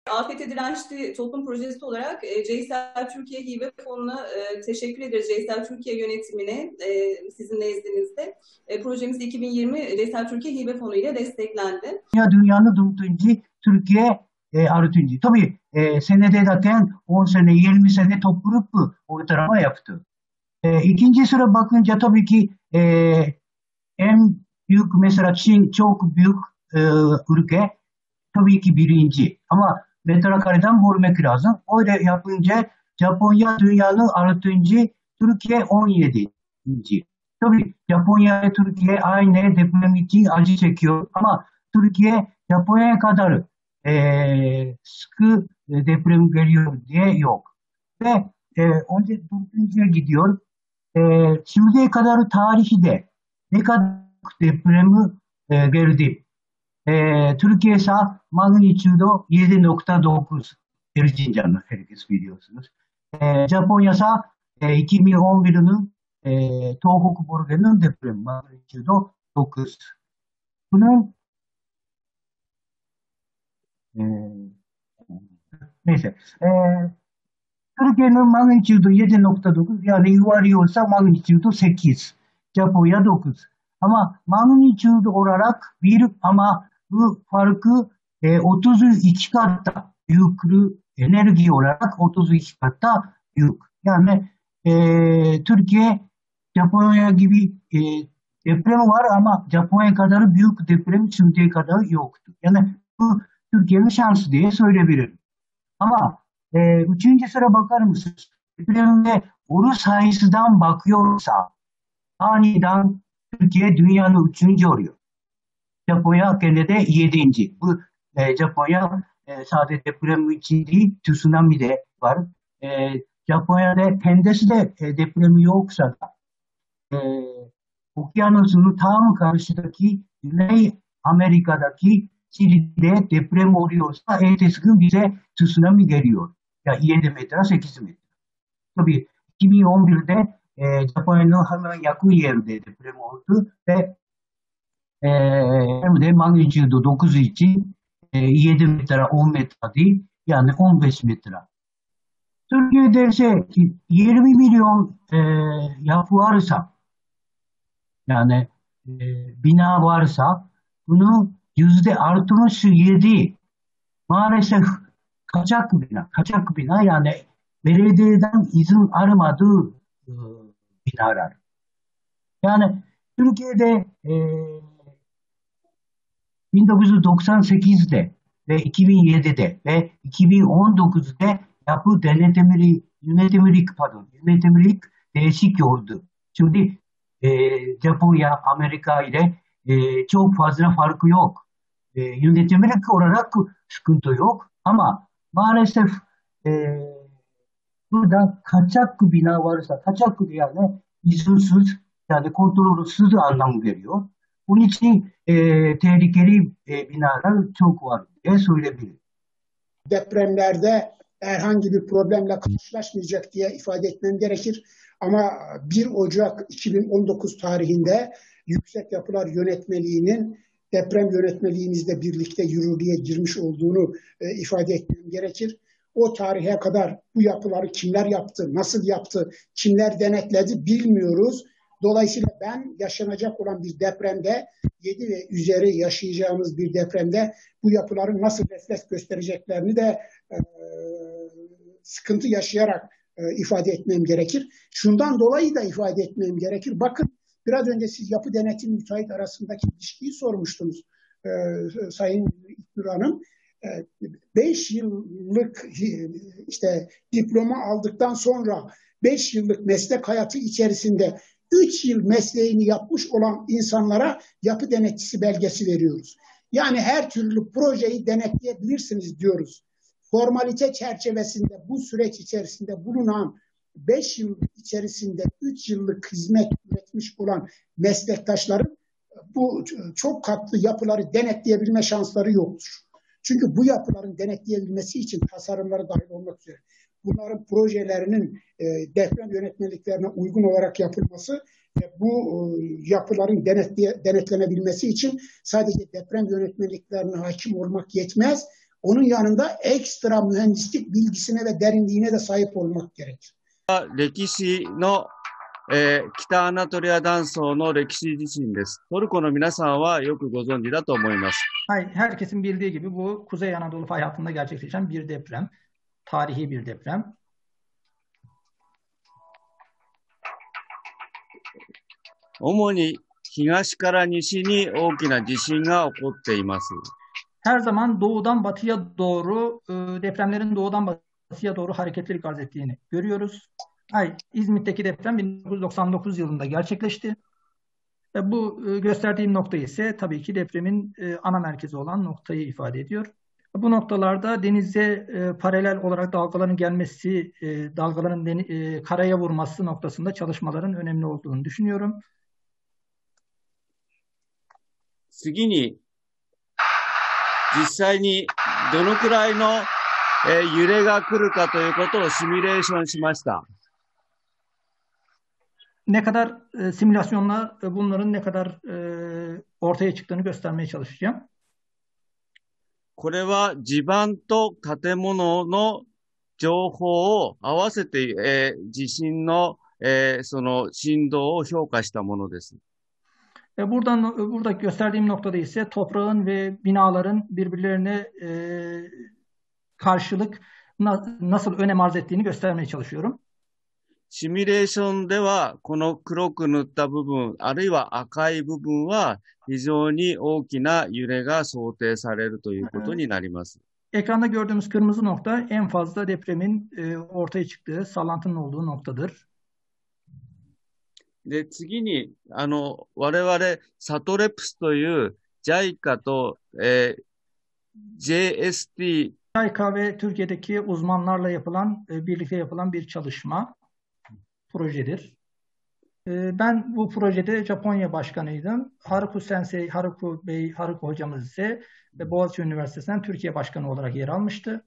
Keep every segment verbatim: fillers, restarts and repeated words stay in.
Afete Dirençli Toplum Projesi olarak e, Ceysel Türkiye Hibe Fonu'na e, teşekkür ederiz. Ceysel Türkiye yönetimine e, sizin nezdinizde. E, projemiz iki bin yirmi Ceysel Türkiye Hibe Fonu ile desteklendi. Ya dünyanın dörtüncü, Türkiye e, altıncı. Tabii e, senede zaten on sene, yirmi sene toplanıp ortalama yaptı. E, ikinci sıra bakınca tabii ki e, en büyük mesela Çin çok büyük e, ülke. Tabii ki birinci. Ama metrekareden vurmak lazım. Öyle yapınca Japonya dünyanın altıncı, Türkiye on yedinci. Tabii Japonya ve Türkiye aynı deprem için acı çekiyor. Ama Türkiye Japonya'ya kadar eee, sıkı deprem geliyor diye yok. Ve e, önce dördüncüye gidiyor. E, şimdiye kadar tarihi de ne kadar depremi e, geldi. E, Türkiye ise magnitudo yedi nokta dokuz Erzincan'ı herkes biliyorsunuz. E, Japonya ise e, iki bin on bir'in e, Tohoku bölgenin depremi magnitudo dokuz. Bunun e, neyse e, Türkiye'nin magnitudo yedi nokta dokuz yani yuvarlıyorsa magnitudo sekiz. Japonya dokuz. Ama magnitudo olarak bir ama bu farkı e, otuz iki katta büyüklüğü enerji olarak otuz iki katta büyük. Yani e, Türkiye Japonya gibi e, deprem var ama Japonya kadar büyük deprem şimdiye kadar yoktu. Yani bu Türkiye'nin şansı diye söyleyebilirim. Ama e, üçüncü sıra bakar mısınız? Depremde oru sayısından bakıyorsa aniden Türkiye dünyanın üçüncü oluyor. Japonya gene de yedinci. Bu e, Japonya e, sadece deprem için değil, tsunami de var. E, Japonya'da kendisi de e, depremi yoksa da e, okyanusun tam karşıdaki Güney Amerika'daki Çili'de deprem oluyorsa ertesi gün bize tsunami geliyor. Ya yedi metre, sekiz metre. Tabii iki bin on bir'de e, Japonya'nın hemen yakın yerde deprem oldu ve e, hem de magnitudo dokuz için e, yedi metre, on metre değil yani on beş metre. Türkiye'de ise yirmi milyon e, yapı varsa yani e, bina varsa bunun yüzde altmış yedi maalesef kaçak bina. Kaçak bina yani belediyeden izin almadığı e, binalar. Yani Türkiye'de e, bin dokuz yüz doksan sekiz'de ve iki bin yedi'de ve iki bin on dokuz'da yapı denetimlilik, yönetimlilik pardon, yönetimlilik değişik oldu. Şimdi e, Japonya, Amerika ile e, çok fazla farkı yok. E, yönetimlilik olarak sıkıntı yok ama maalesef e, burada kaçak bina varsa, kaçak yani izinsiz yani kontrolsüz anlam veriyor. Bunun için e, tehlikeli e, binalar çok var diye söyleyebilirim. Depremlerde herhangi bir problemle karşılaşmayacak diye ifade etmem gerekir. Ama bir Ocak iki bin on dokuz tarihinde Yüksek Yapılar Yönetmeliği'nin deprem yönetmeliğimizle birlikte yürürlüğe girmiş olduğunu e, ifade etmem gerekir. O tarihe kadar bu yapıları kimler yaptı, nasıl yaptı, kimler denetledi bilmiyoruz. Dolayısıyla ben yaşanacak olan bir depremde, yedi ve üzeri yaşayacağımız bir depremde bu yapıların nasıl refleks göstereceklerini de e, sıkıntı yaşayarak e, ifade etmem gerekir. Şundan dolayı da ifade etmem gerekir. Bakın biraz önce siz yapı denetim müteahhit arasındaki ilişkiyi sormuştunuz e, Sayın İknur Hanım. beş yıllık işte diploma aldıktan sonra beş yıllık meslek hayatı içerisinde üç yıl mesleğini yapmış olan insanlara yapı denetçisi belgesi veriyoruz. Yani her türlü projeyi denetleyebilirsiniz diyoruz. Formalite çerçevesinde bu süreç içerisinde bulunan beş yıl içerisinde üç yıllık hizmet üretmiş olan meslektaşların bu çok katlı yapıları denetleyebilme şansları yoktur. Çünkü bu yapıların denetleyebilmesi için tasarımları dahil olmak üzere bunların projelerinin e, deprem yönetmeliklerine uygun olarak yapılması ve bu e, yapıların denetleye, denetlenebilmesi için sadece deprem yönetmeliklerine hakim olmak yetmez. onun yanında ekstra mühendislik bilgisine ve derinliğine de sahip olmak gerekir. 歴史の、えー北アナトリア断層の歴史地震です。トルコの皆さんはよくご存知だと思います。 Hay, herkesin bildiği gibi bu Kuzey Anadolu fay hattında gerçekleşen bir deprem. Tarihi bir deprem. 主に東から西に大きな地震が起こっています。 Her zaman doğudan batıya doğru e, depremlerin doğudan batıya doğru hareketlilik arz ettiğini görüyoruz. Hay, İzmit'teki deprem bin dokuz yüz doksan dokuz yılında gerçekleşti. E, bu e, gösterdiğim nokta ise tabii ki depremin e, ana merkezi olan noktayı ifade ediyor. Bu noktalarda denize e, paralel olarak dalgaların gelmesi, e, dalgaların deni, e, karaya vurması noktasında çalışmaların önemli olduğunu düşünüyorum. 次に、実際にどのくらいの、えー揺れが来るかということをシミュレーションしました。 Ne kadar e, simülasyonla e, bunların ne kadar e, ortaya çıktığını göstermeye çalışacağım. これは地盤と建物の情報を合わせて、えー地震の、えーその振動を評価したものです。 E, buradan e, burada gösterdiğim noktada ise toprağın ve binaların birbirlerine e, karşılık na, nasıl önem arz ettiğini göstermeye çalışıyorum. シミュレーションでは、この黒く塗った部分、あるいは赤い部分は、非常に大きな揺れが想定されるということになります。 Ekranda gördüğümüz kırmızı nokta en fazla depremin e, ortaya çıktığı, sallantının olduğu noktadır. で、次に、あの、我々、サトレプスという ジャイカ と、えー ジェイエスティー、 ジャイカ ve Türkiye'deki uzmanlarla yapılan, e, birlikte yapılan bir çalışma projedir. E, ben bu projede Japonya başkanıydım. Haruko Sensei, Haruko Bey, Haruko hocamız ise e, Boğaziçi Üniversitesi'nden Türkiye başkanı olarak yer almıştı.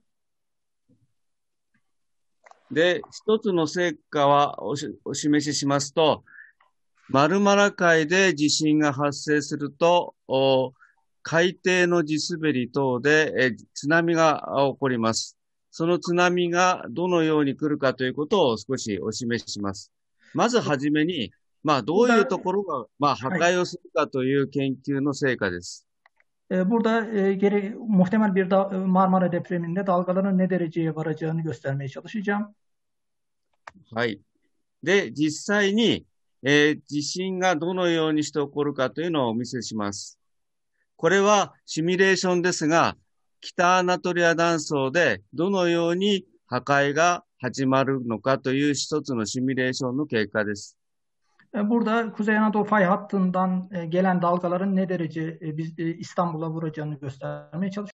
で、一つの成果はおしお示ししますと、マルマラ海で地震が発生すると、お海底の地滑り等で、え津波が起こります。その津波がどのように来るかということを少しお示しします。まずはじめに、まあどういうところが、まあ破壊をするかという研究の成果です。 E, burada e, geri, muhtemel bir da, Marmara depreminde dalgaların ne dereceye varacağını göstermeye çalışacağım. はい。で、実際に、えー地震がどのようにして起こるかというのをお見せします。これはシミュレーションですが、北アナトリア断層でどのように破壊が始まるのかという一つのシミュレーションの結果です。 E, burada Kuzey Anadolu fay hattından e, gelen dalgaların ne derece e, biz, e, İstanbul'a vuracağını göstermeye çalışıyoruz.